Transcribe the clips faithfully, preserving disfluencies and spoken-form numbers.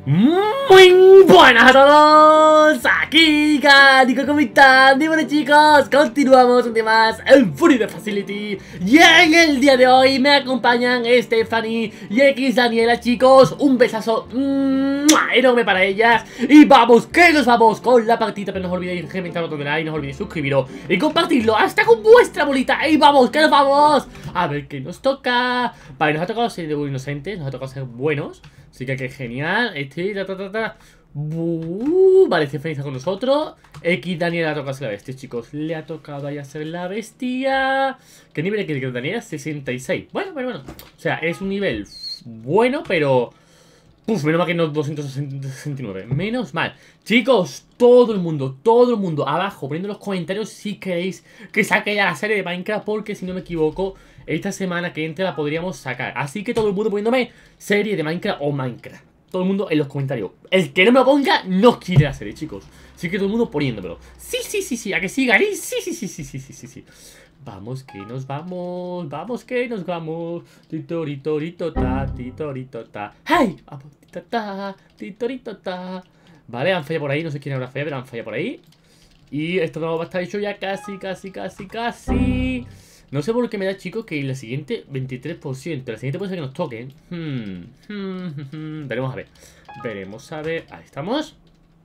Muy buenas a todos, aquí Cático, ¿cómo están? Y bueno chicos, continuamos un día más en Fury the Facility. Y en el día de hoy me acompañan Stephanie y X Daniela, chicos. Un besazo enorme para ellas. Y vamos, que nos vamos con la partida. Pero no os olvidéis reventar el botón de like, no os olvidéis suscribiros y compartirlo hasta con vuestra bolita. Y vamos, que nos vamos a ver qué nos toca. Vale, nos ha tocado ser inocentes, nos ha tocado ser buenos. Así que qué genial. Este, ta, ta, ta, ta. Uh, vale, Stephanie está con nosotros. X Daniela ha tocado ser la bestia, chicos. Le ha tocado ahí hacer la bestia. ¿Qué nivel es que Daniela? sesenta y seis. Bueno, bueno, bueno. O sea, es un nivel bueno, pero... Uf, menos mal que no doscientos sesenta y nueve. Menos mal. Chicos, todo el mundo, todo el mundo abajo, poniendo en los comentarios si queréis que saque ya la serie de Minecraft. Porque si no me equivoco, esta semana que entre la podríamos sacar. Así que todo el mundo poniéndome serie de Minecraft o Minecraft. Todo el mundo en los comentarios. El que no me lo ponga no quiere la serie, chicos. Así que todo el mundo poniéndomelo. Sí, sí, sí, sí, a que sí, Gary. Sí, sí, sí, sí, sí, sí, sí, sí. Vamos que nos vamos, vamos que nos vamos. Titorito ta, titorito ta. ¡Hey! Vamos, tita, titorito ta. Vale, han fallado por ahí, no sé quién habrá fallado, pero han fallado por ahí. Y esto no va a estar hecho ya casi, casi, casi, casi. No sé por qué me da, chicos, que la siguiente veintitrés por ciento. La siguiente puede ser que nos toquen. Hmm, hmm, hmm, hmm. Veremos a ver. Veremos a ver. Ahí estamos.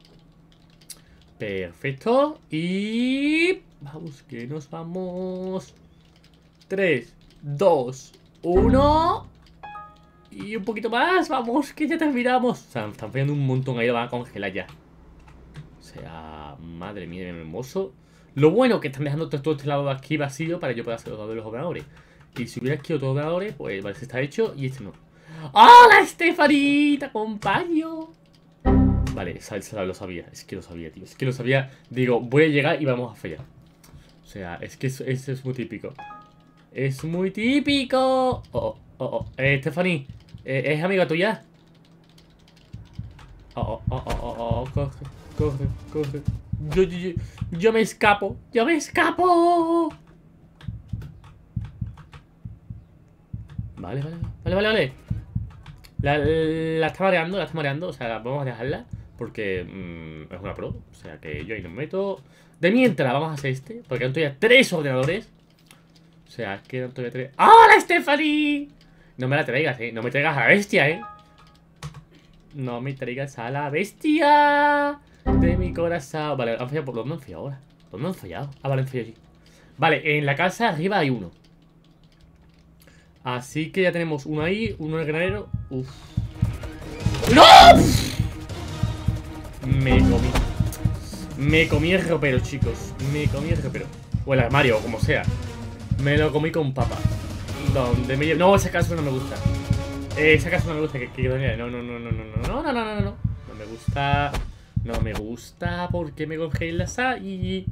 Perfecto. Y... vamos, que nos vamos. tres, dos, uno. Y un poquito más. Vamos, que ya terminamos. O sea, están fallando un montón. Ahí lo van a congelar ya. O sea, madre mía, hermoso. Lo bueno que están dejando todo este lado de aquí vacío para que yo pueda hacer los dados de los operadores. Y si hubiera aquí otros operadores, pues vale, se está hecho y este no. ¡Hola, Stephanie! ¡Te acompaño! Vale, lo sabía, es que lo sabía, tío. Es que lo sabía. Digo, voy a llegar y vamos a fallar. O sea, es que eso, eso es muy típico. Es muy típico. Oh, oh, oh, oh. Eh, Stephanie, eh, ¿es amiga tuya? Oh, oh, oh, oh, oh, oh. Coge, coge, coge. Yo, yo, yo, yo me escapo. Yo me escapo. Vale, vale, vale, vale, vale. La, la está mareando, la está mareando. O sea, vamos a dejarla porque mmm, es una pro. O sea, que yo ahí no me meto. De mientras vamos a hacer este, porque quedan todavía tres ordenadores. O sea, quedan todavía tres. ¡Hola, Stephanie! No me la traigas, eh. No me traigas a la bestia, eh. No me traigas a la bestia de mi corazón. Vale, han fallado por... ¿Dónde han fallado ahora? ¿Dónde han fallado? Ah, vale, han fallado allí. Vale, en la casa arriba hay uno. Así que ya tenemos uno ahí, uno en el granero. Uf. ¡No! Me comí. Me comí el ropero, chicos. Me comí el ropero. O el armario, o como sea. Me lo comí con papa. ¿Dónde me llevo? No, esa casa no me gusta. Eh, esa casa no me gusta. Que, que, no, no, no, no, no, no, no, no, no, no, no. No me gusta. No me gusta. ¿Por qué me congelas ahí?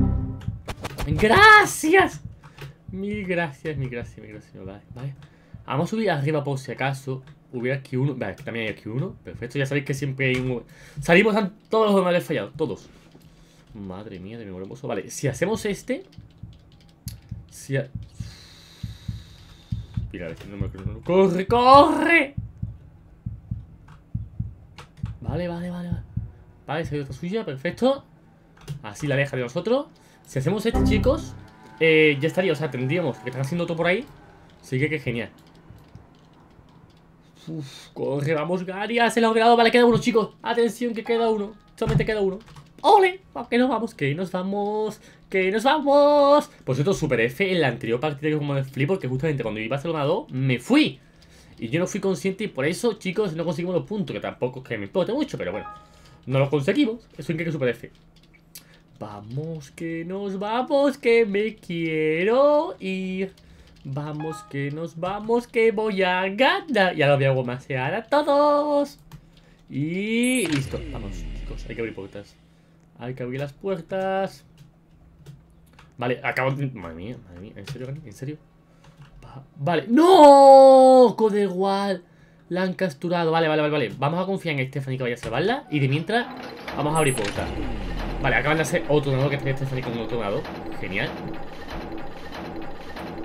¡Gracias! Mil gracias, mil gracias, mil gracias. Vale, vale. Vamos a subir arriba por si acaso hubiera aquí uno. Vale, también hay aquí uno. Perfecto, ya sabéis que siempre hay un... Salimos a todos los demás fallados, todos. Madre mía de mi hermoso. Vale, si hacemos este... Si ha... Mira, no me... ¡Corre, corre! Vale, vale, vale. Vale, se ha ido esta suya, perfecto. Así la deja de nosotros. Si hacemos este, chicos... Eh, ya estaría, o sea, tendríamos que están haciendo todo por ahí. Así que qué genial. Uf, corre, vamos, Gary, se lo ha logrado. Vale, queda uno, chicos. Atención, que queda uno. Solamente queda uno. ¡Ole! Que nos vamos, que nos vamos. Que nos vamos. Por cierto, Super F en la anterior partida que como de flip, porque justamente cuando iba a hacer una dos, me fui. Y yo no fui consciente y por eso, chicos, no conseguimos los puntos. Que tampoco es que me importe mucho, pero bueno. No los conseguimos. Eso en que Super F. Vamos que nos vamos, que me quiero ir. Vamos que nos vamos, que voy a ganar. Ya lo voy a gomasear a todos. Y listo, vamos, chicos, hay que abrir puertas. Hay que abrir las puertas. Vale, acabo de... Madre mía, madre mía, ¿en serio, en serio? Vale, ¡no! Code igual. La han capturado, vale, vale, vale, vale. Vamos a confiar en Stephanie que vaya a salvarla. Y de mientras, vamos a abrir puertas. Vale, acaban de hacer otro ordenador que tiene Stephanie con otro ordenador. Genial.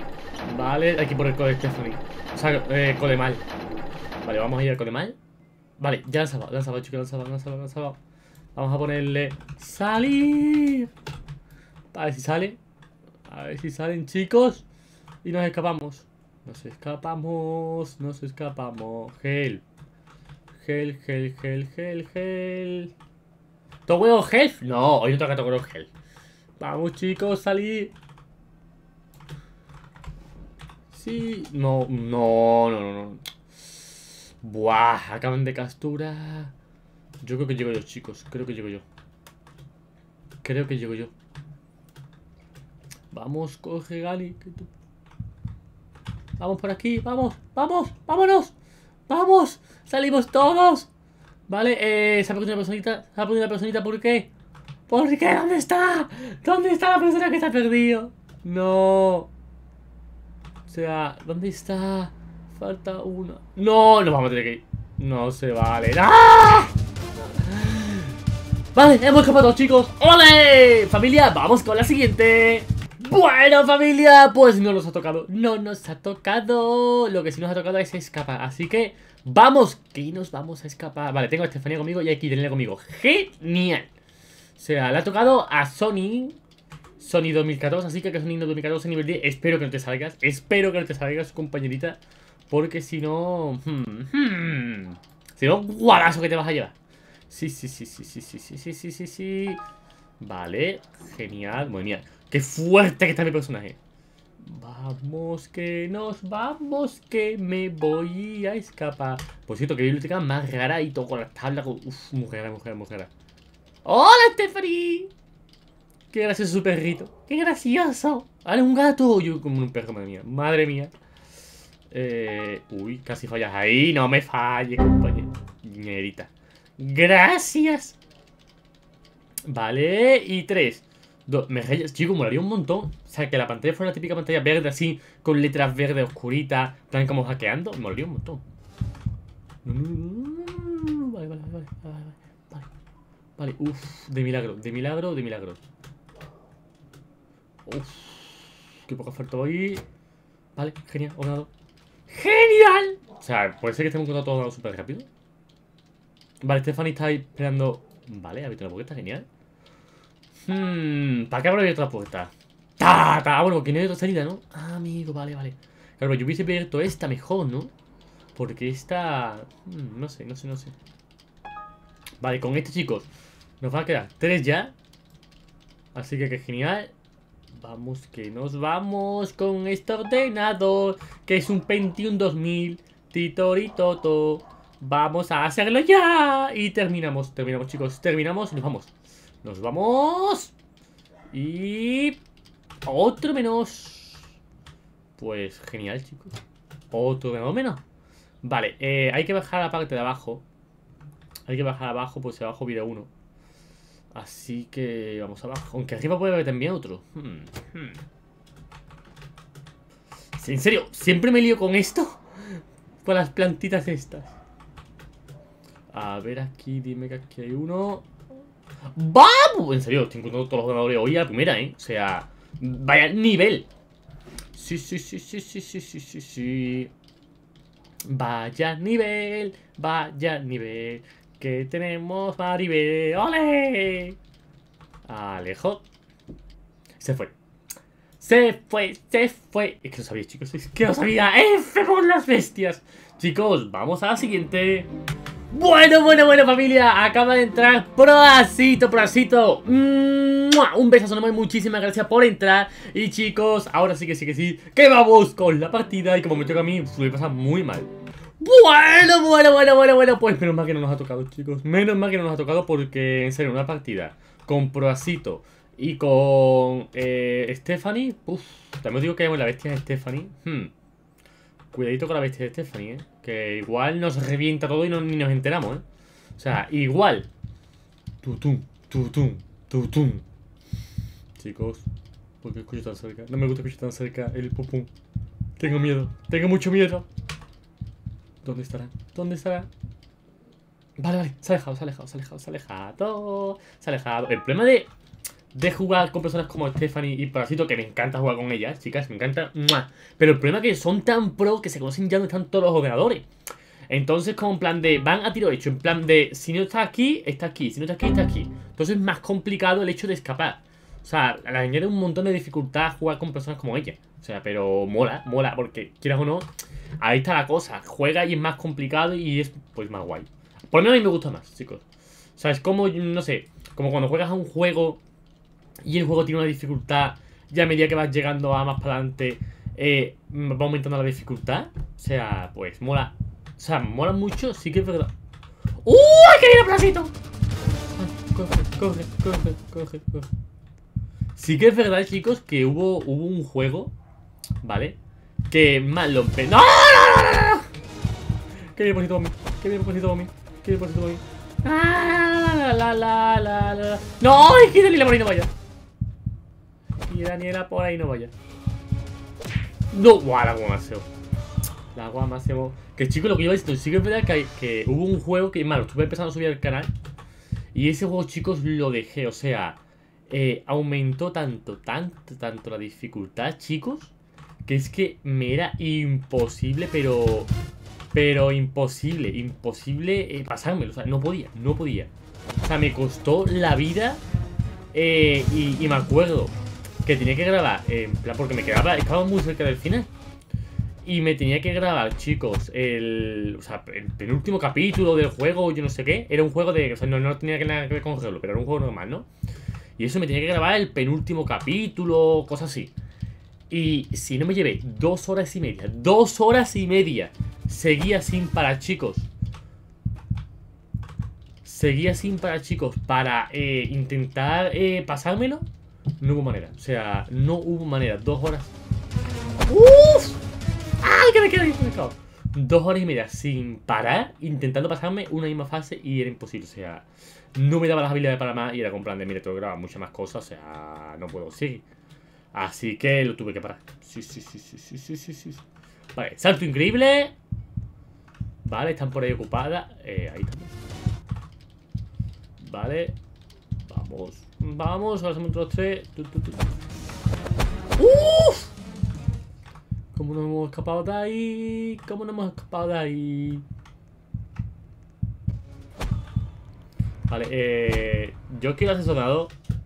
Vale, hay que poner code Stephanie. O sea, eh, code mal. Vale, vamos a ir al code mal. Vale, ya lo han salvado, lo han salvado, chicos, lo han salvado, lo han salvado, lo han salvado. Vamos a ponerle salir. A ver si sale. A ver si salen, chicos. Y nos escapamos. Nos escapamos, nos escapamos. Gel. Gel, gel, gel, gel, gel. ¿Todo huevo gel? No, hoy no toca todo huevo gel. Vamos, chicos, salir. Sí. No, no, no, no, no. Buah, acaban de capturar. Yo creo que llego yo, chicos. Creo que llego yo. Creo que llego yo. Vamos, coge Gali. Que tú... Vamos por aquí, vamos, vamos, vámonos. Vamos, salimos todos. Vale, eh, se ha perdido una personita. Se ha perdido una personita, ¿por qué? ¿Por qué? ¿Dónde está? ¿Dónde está la persona que se ha perdido? No. O sea, ¿dónde está? Falta una. No, nos vamos a tener que ir. No se vale. ¡Ah! Vale, hemos escapado, chicos. ¡Ole! Familia, vamos con la siguiente. Bueno, familia, pues no nos ha tocado. No nos ha tocado. Lo que sí nos ha tocado es escapar. Así que vamos, que nos vamos a escapar. Vale, tengo a Estefanía conmigo y hay que tenerla conmigo. Genial. O sea, le ha tocado a Sony Sony dos mil catorce, así que que Sony dos mil catorce nivel diez. Espero que no te salgas. Espero que no te salgas, compañerita. Porque si no... Hmm, hmm, si no, guarazo que te vas a llevar. Sí, sí, sí, sí, sí, sí, sí, sí, sí, sí, sí. Vale, genial. Muy bien. Qué fuerte que está mi personaje. Vamos, que nos vamos, que me voy a escapar. Por cierto, que biblioteca más rara y todo con las tablas. Uf, mujer, mujer, mujer. ¡Hola, Stephanie! Qué gracioso su perrito. ¡Qué gracioso! Ahora un gato. Yo como un perro, madre mía. Madre mía. Eh, uy, casi fallas ahí. No me falles, compañerita. Gracias. Vale, y tres. Dos. Me rayas, chico, molaría un montón. O sea, que la pantalla fuera la típica pantalla verde así, con letras verdes oscuritas, plan como hackeando. Me molaría un montón. Vale, vale, vale, vale, vale. Vale, uff, de milagro, de milagro, de milagro. Uff, qué poco faltó ahí. Vale, genial, ordenado. ¡Genial! O sea, puede ser que estemos encontrando todo súper rápido. Vale, Stephanie está ahí esperando. Vale, ha abierto la puerta, genial. Hmm, ¿para qué habrá abierto la puerta? ¡Ta! ¡Ta! Ah, bueno, porque no hay otra salida, ¿no? Ah, amigo, vale, vale. Claro, yo hubiese abierto esta mejor, ¿no? Porque esta... Hmm, no sé, no sé, no sé. Vale, con este, chicos, nos van a quedar tres ya. Así que qué genial. Vamos, que nos vamos con este ordenador, que es un Pentium dos mil. Titoritoto. Vamos a hacerlo ya. Y terminamos, terminamos, chicos. Terminamos y nos vamos. Nos vamos. Y... otro menos. Pues genial, chicos. Otro menos menos. Vale, eh, hay que bajar la parte de abajo. Hay que bajar abajo, pues abajo viene uno. Así que vamos abajo. Aunque arriba puede haber también otro. Hmm, hmm. ¿En serio? ¿Siempre me lío con esto? Con las plantitas estas. A ver aquí, dime que aquí hay uno. ¡Vamos! En serio, estoy encontrando todos los ganadores hoy a la primera, ¿eh? O sea, vaya nivel. Sí, sí, sí, sí, sí, sí, sí, sí, sí. Vaya nivel, vaya nivel. Que tenemos Maribel. ¡Ole! Alejo. Se fue. Se fue, se fue. Es que lo sabía, chicos. Es que lo sabía. ¡F por las bestias! Chicos, vamos a la siguiente. Bueno, bueno, bueno, familia. Acaba de entrar Proacito, Proacito. Un besazo enorme, muchísimas gracias por entrar. Y chicos, ahora sí que sí que sí, que vamos con la partida. Y como me toca a mí, me pasa muy mal. Bueno, bueno, bueno, bueno, bueno. Pues menos mal que no nos ha tocado, chicos. Menos mal que no nos ha tocado porque, en serio, una partida con Proacito y con eh, Stephanie. Uff, también digo que hay la bestia de Stephanie. Hmm. Cuidadito con la bestia de Stephanie, ¿eh? Que igual nos revienta todo y no, ni nos enteramos, ¿eh? O sea, igual. Tutum, tutum, tutum. Chicos, ¿por qué escucho tan cerca? No me gusta escuchar tan cerca el pupum. Tengo miedo, tengo mucho miedo. ¿Dónde estará? ¿Dónde estará? Vale, vale, se ha alejado, se ha alejado, se ha alejado, se ha alejado. Se ha alejado. El problema de... de jugar con personas como Stephanie y Parasito, que me encanta jugar con ellas, chicas, me encanta. ¡Mua! Pero el problema es que son tan pro que se conocen ya donde están todos los ordenadores. Entonces, como en plan de, van a tiro hecho, en plan de, si no está aquí, está aquí, si no está aquí, está aquí. Entonces es más complicado el hecho de escapar. O sea, le añade un montón de dificultad jugar con personas como ella. O sea, pero mola, mola, porque quieras o no, ahí está la cosa. Juega y es más complicado y es, pues, más guay. Por lo menos a mí me gusta más, chicos. O sea, es como, no sé, como cuando juegas a un juego y el juego tiene una dificultad y a medida que vas llegando a más para adelante, eh, va aumentando la dificultad. O sea, pues, mola. O sea, mola mucho, sí que es verdad. ¡Uy! ¡Que viene el placito! Coge, coge, coge, coge, coge. Sí que es verdad, chicos, que hubo, hubo un juego, ¿vale? Que más lo empe... ¡No, no, no, no, no! ¡Que viene el placito a mí! ¡Que viene el placito a mí! ¡Que viene el placito a mí! ¡Ah! La, la, la, la. ¡No! ¡Es que Daniela por ahí no vaya! Y Daniela por ahí no vaya. ¡No! ¡Guau! La guamaseo. La guamaseo. Que chicos, lo que iba diciendo, sí que es verdad que, hay, que hubo un juego que, malo, estuve empezando a subir al canal. Y ese juego, chicos, lo dejé, o sea, eh, aumentó tanto, tanto, tanto la dificultad, chicos, que es que me era imposible, pero, pero imposible, imposible eh, pasármelo, o sea, no podía, no podía. O sea, me costó la vida eh, y, y me acuerdo que tenía que grabar, eh, en plan, porque me quedaba, estaba muy cerca del final. Y me tenía que grabar, chicos, el, o sea, el penúltimo capítulo del juego, yo no sé qué. Era un juego de, o sea, no, no tenía que nada que ver con Halo, pero era un juego normal, ¿no? Y eso me tenía que grabar el penúltimo capítulo, cosas así. Y si no me llevé dos horas y media, dos horas y media, seguía sin parar, chicos. Seguía sin parar, chicos, para eh, intentar eh, pasármelo. No hubo manera, o sea, no hubo manera, dos horas. ¡Uf! ¡Ay, que me quedo ahí! Dos horas y media sin parar, intentando pasarme una misma fase y era imposible, o sea, no me daba las habilidades para más y era con plan de, mire, tengo que grabar muchas más cosas, o sea, no puedo seguir. Así que lo tuve que parar. Sí, sí, sí, sí, sí, sí, sí, sí. Vale, salto increíble. Vale, están por ahí ocupadas. Eh, ahí estamos. Vale. Vamos. Vamos, ahora somos otros tres. ¡Uf! ¿Cómo nos hemos escapado de ahí? ¿Cómo nos hemos escapado de ahí? Vale, eh... yo quiero hacer soldado.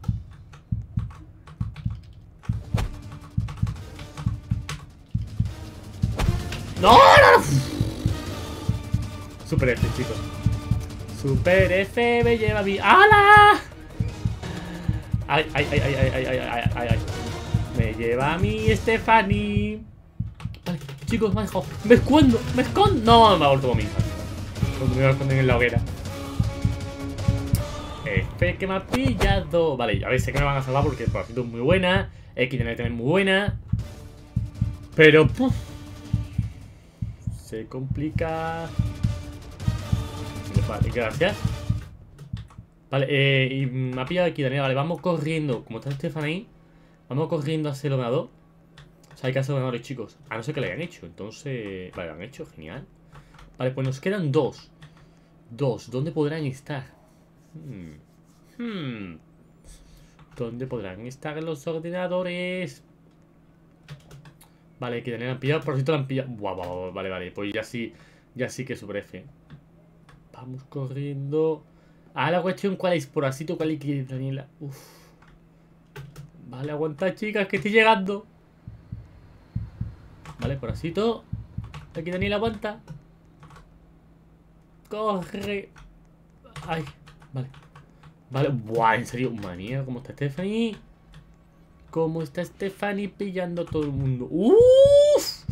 ¡No, no, no! Super F, chicos. Super F me lleva a mí. ¡Hala! Ay, ay, ay, ay, ay, ay, ay, ay, ay, ay. Me lleva a mí Stephanie. Vale, chicos, me ha dejado. ¡Me escondo! ¡Me escondo! No, me ha vuelto conmigo. Cuando me voy a esconder en la hoguera. F que me ha pillado. Vale, a ver, sé que me van a salvar porque el porcito es muy buena. X tiene que tener muy buena. Pero, puf, se complica. Vale, gracias. Vale, eh, y me ha pillado aquí Daniel. Vale, vamos corriendo. Como está Estefan ahí, vamos corriendo hacia el ordenador. O sea, hay que hacer ordenadores, chicos. A no ser que lo hayan hecho. Entonces, vale, lo han hecho, genial. Vale, pues nos quedan dos. Dos, ¿dónde podrán estar? Hmm. Hmm. ¿Dónde podrán estar los ordenadores? Vale, que Daniel han pillado. Por cierto, lo han pillado. Buah, buah, buah, vale, vale. Pues ya sí, ya sí que es super F. Vamos corriendo. Ah, la cuestión, ¿cuál es? Por así, ¿cuál es, Daniela? Uf. Vale, aguantad, chicas, que estoy llegando. Vale, por así todo. Aquí Daniela aguanta. Corre. Ay, vale. Vale, buah, en serio, manía, ¿cómo está Stephanie? ¿Cómo está Stephanie pillando a todo el mundo? Uff.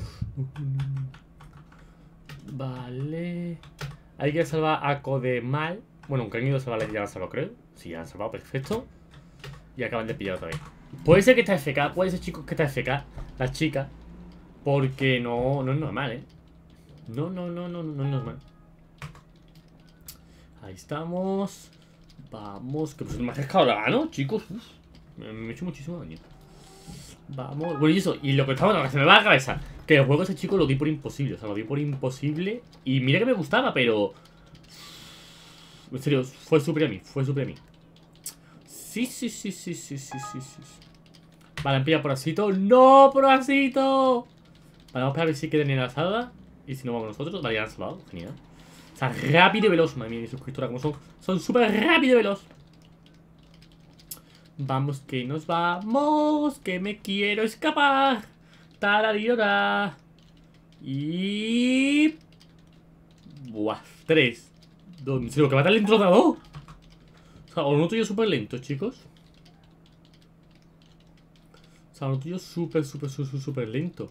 Vale. Hay que salvar a Codemal. Bueno, aunque han ido a salvar, ya la han salvado, creo. Sí, ya la han salvado, perfecto. Y acaban de pillar otra vez. Puede ser que está F K, puede ser, chicos, que está F K. La chica. Porque no, no es normal, ¿eh? No, no, no, no, no es normal. Ahí estamos. Vamos, que pues me ha acercado la gano, chicos. Uf, me, me he hecho muchísimo daño. Vamos, bueno, y eso, y lo que estaba, lo que se me va a la cabeza, que el juego ese chico lo di por imposible. O sea, lo di por imposible. Y mira que me gustaba, pero en serio, fue superior a mí, fue superior a mí. Sí, sí, sí, sí, sí, sí, sí, sí. Vale, han pillado por asito. ¡No, por asito! Vale, vamos a ver si queda en la sala. Y si no vamos nosotros, vale, ya han salvado. Genial. O sea, rápido y veloz. Madre mía, mis suscriptoras como son. Son súper rápido y veloz. Vamos que nos vamos. Que me quiero escapar. Tararira. Y... Buah, tres. ¿En serio? ¿Que va tan lento el ordenador? O sea, o lo noto yo súper lento, chicos. O sea, lo noto yo súper, súper, súper, súper lento.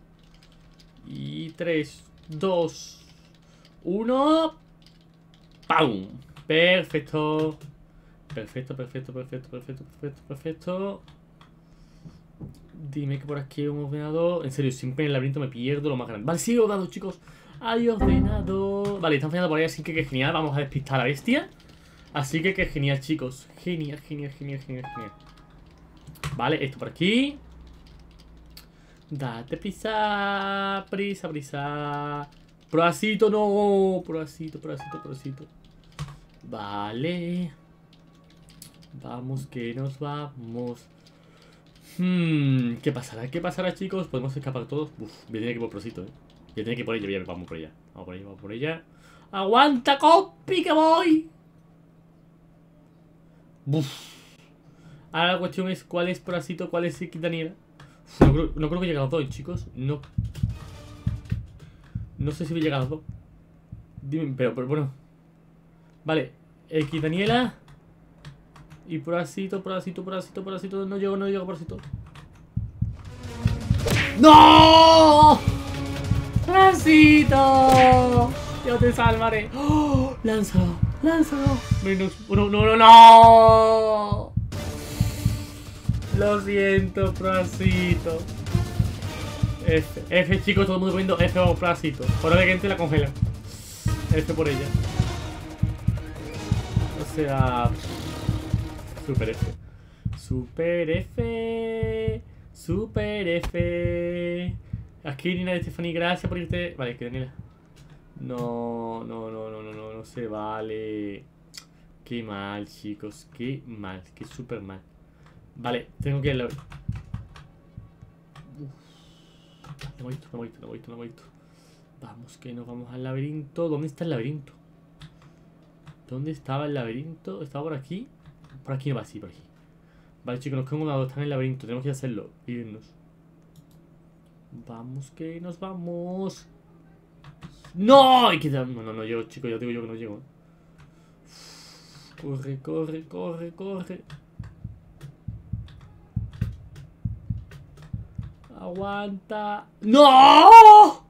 Y tres, dos, uno. ¡Pam! Perfecto. Perfecto, perfecto, perfecto, perfecto, perfecto, perfecto. Dime que por aquí hay un ordenador. En serio, siempre en el laberinto me pierdo lo más grande. Vale, sí, ordenador, chicos. Hay ordenador. Vale, están fallando por ahí, así que qué genial. Vamos a despistar a la bestia. Así que qué genial, chicos. Genial, genial, genial, genial, genial. Vale, esto por aquí. Date prisa. Prisa, prisa. Proacito, no. Proacito, proacito, proacito. Vale. Vamos, que nos vamos. Hmm, ¿qué pasará? ¿Qué pasará, chicos? ¿Podemos escapar todos? Uf, voy a tener que ir por prosito, eh. Voy a tener que ir por ella, vamos por ella. Vamos por ella, vamos por ella. ¡Aguanta, compi, que voy! Uf. Ahora la cuestión es cuál es prosito, cuál es Daniela. No creo, no creo que llegue a los dos, chicos. No. No sé si voy a llegar a los dos. Dime, pero, pero bueno. Vale, X Daniela. Y prosito, prosito, prosito, prosito. No llego, no llego, prosito. ¡No! ¡Prosito! Yo te salvaré. ¡Oh! Lánzalo, lánzalo. Menos uno, no, no, no. Lo siento, prosito. F, F, chicos, todo el mundo poniendo F, vamos, prosito. Por ahora que entre la congela. F por ella. O sea... Super F. Super F. Super F. Aquí Nina de Stephanie, gracias por irte. Vale, que Daniela. No, no, no, no, no, no, no se vale. Qué mal, chicos. Qué mal, qué súper mal. Vale, tengo que ir al... No me he visto, no me he visto, no me he visto, no me he visto. Vamos, que nos vamos al laberinto. ¿Dónde está el laberinto? ¿Dónde estaba el laberinto? ¿Estaba por aquí? Por aquí no va, sí, por aquí. Vale, chicos, nos quedamos un lado, está en el laberinto. Tenemos que hacerlo, irnos. Vamos, que nos vamos. ¡No! Hay que... No, no, no llego, chicos, ya digo yo que no llego. Corre, corre, corre, corre. Aguanta. ¡No!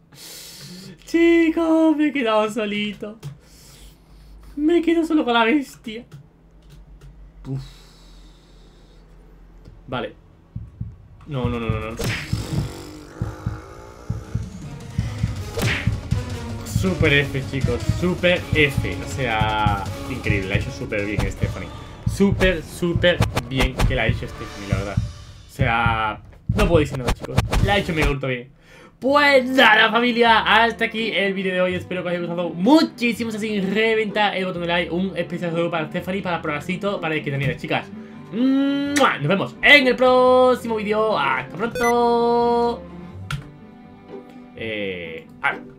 Chicos, me he quedado solito. Me quedo solo con la bestia. Uf. Vale. No, no, no, no, no. Super F, chicos. Super F. O sea, increíble. La ha hecho súper bien Stephanie. Súper, súper bien que la ha hecho Stephanie, la verdad. O sea, no puedo decir nada, chicos. La ha hecho mega ultra bien. Pues nada, familia, hasta aquí el vídeo de hoy. Espero que os haya gustado muchísimo. Así, reventa el botón de like. Un especial saludo para Stephanie, para Prosito, para el que también, chicas. ¡Mua! Nos vemos en el próximo vídeo. Hasta pronto. Eh... Ah.